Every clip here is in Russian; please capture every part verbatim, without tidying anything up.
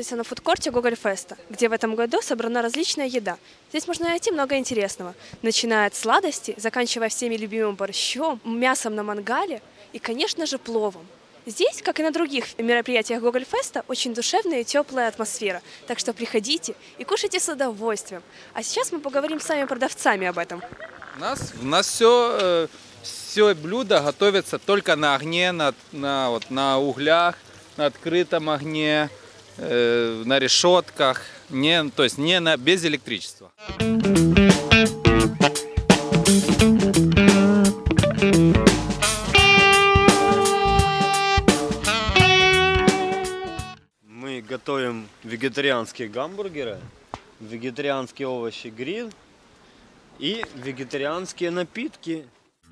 находимся на фудкорте Гогольфеста, где в этом году собрана различная еда. Здесь можно найти много интересного, начиная от сладостей, заканчивая всеми любимым борщом, мясом на мангале и, конечно же, пловом. Здесь, как и на других мероприятиях Гогольфеста, очень душевная и теплая атмосфера, так что приходите и кушайте с удовольствием. А сейчас мы поговорим с самими продавцами об этом. У нас, у нас все, э, все блюда готовятся только на огне, на, на, вот, на углях, на открытом огне, э, на решетках, не, то есть не на, без электричества. Мы готовим вегетарианские гамбургеры, вегетарианские овощи гриль и вегетарианские напитки.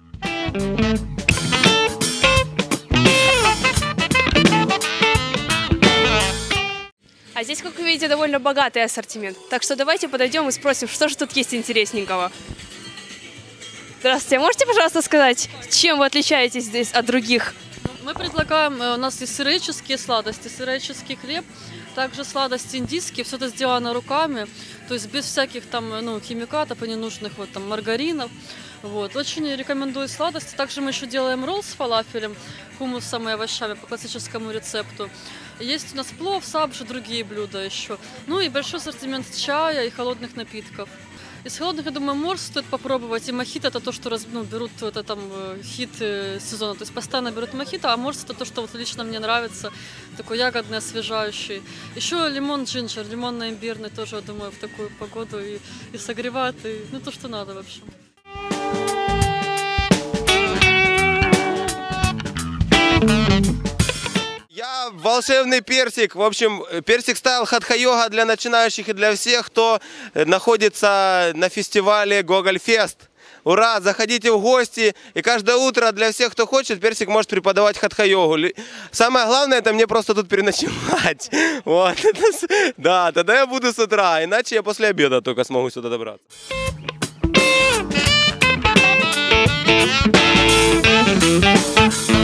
А здесь, как вы видите, довольно богатый ассортимент. Так что давайте подойдем и спросим, что же тут есть интересненького. Здравствуйте, можете, пожалуйста, сказать, чем вы отличаетесь здесь от других? Мы предлагаем, у нас есть сыреческие сладости, сыреческий хлеб, также сладости индийские, все это сделано руками, то есть без всяких там, ну, химикатов и ненужных вот там маргаринов. Вот. Очень рекомендую сладости. Также мы еще делаем ролл с фалафелем, хумусом и овощами по классическому рецепту. Есть у нас плов, сабжи, другие блюда еще. Ну и большой ассортимент чая и холодных напитков. Из холодных, я думаю, морс стоит попробовать. И мохито — это то, что раз, ну, берут, это там хит сезона. То есть постоянно берут мохито, а морс — это то, что вот лично мне нравится. Такой ягодный, освежающий. Еще лимон джинджер, лимонно-имбирный тоже, я думаю, в такую погоду и, и согревает, и ну то, что надо вообще. Я волшебный персик. В общем, персик стайл хатха-йога для начинающих и для всех, кто находится на фестивале Гогольфест. Ура! Заходите в гости. И каждое утро для всех, кто хочет, персик может преподавать хатха-йогу. Самое главное, это мне просто тут переночевать. Вот. Да, тогда я буду с утра. Иначе я после обеда только смогу сюда добраться. We'll be right back.